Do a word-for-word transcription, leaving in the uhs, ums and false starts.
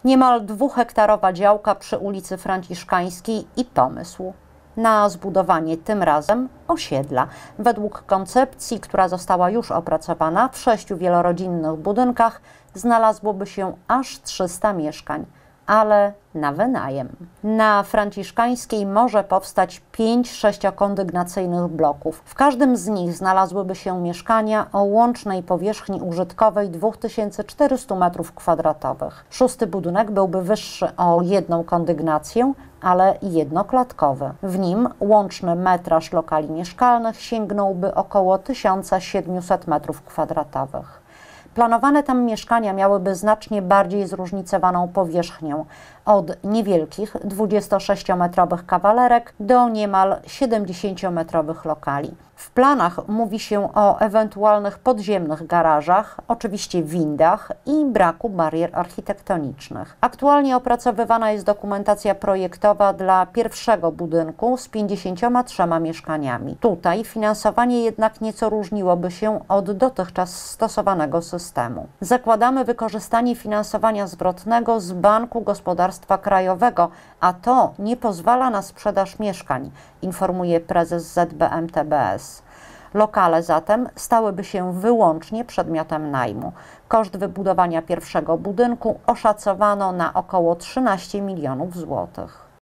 Niemal dwuhektarowa działka przy ulicy Franciszkańskiej i pomysł na zbudowanie tym razem osiedla. Według koncepcji, która została już opracowana, w sześciu wielorodzinnych budynkach znalazłoby się aż trzysta mieszkań, ale na wynajem. Na Franciszkańskiej może powstać pięć sześciokondygnacyjnych bloków. W każdym z nich znalazłyby się mieszkania o łącznej powierzchni użytkowej dwa tysiące czterysta metrów kwadratowych. Szósty budynek byłby wyższy o jedną kondygnację, ale jednoklatkowy. W nim łączny metraż lokali mieszkalnych sięgnąłby około tysiąc siedemset metrów kwadratowych. Planowane tam mieszkania miałyby znacznie bardziej zróżnicowaną powierzchnię, od niewielkich dwudziestosześciometrowych kawalerek do niemal siedemdziesięciometrowych lokali. W planach mówi się o ewentualnych podziemnych garażach, oczywiście windach i braku barier architektonicznych. Aktualnie opracowywana jest dokumentacja projektowa dla pierwszego budynku z pięćdziesięcioma trzema mieszkaniami. Tutaj finansowanie jednak nieco różniłoby się od dotychczas stosowanego systemu. Zakładamy wykorzystanie finansowania zwrotnego z Banku Gospodarstwa Krajowego, a to nie pozwala na sprzedaż mieszkań, informuje prezes Z B M T B S. Lokale zatem stałyby się wyłącznie przedmiotem najmu. Koszt wybudowania pierwszego budynku oszacowano na około trzynaście milionów złotych.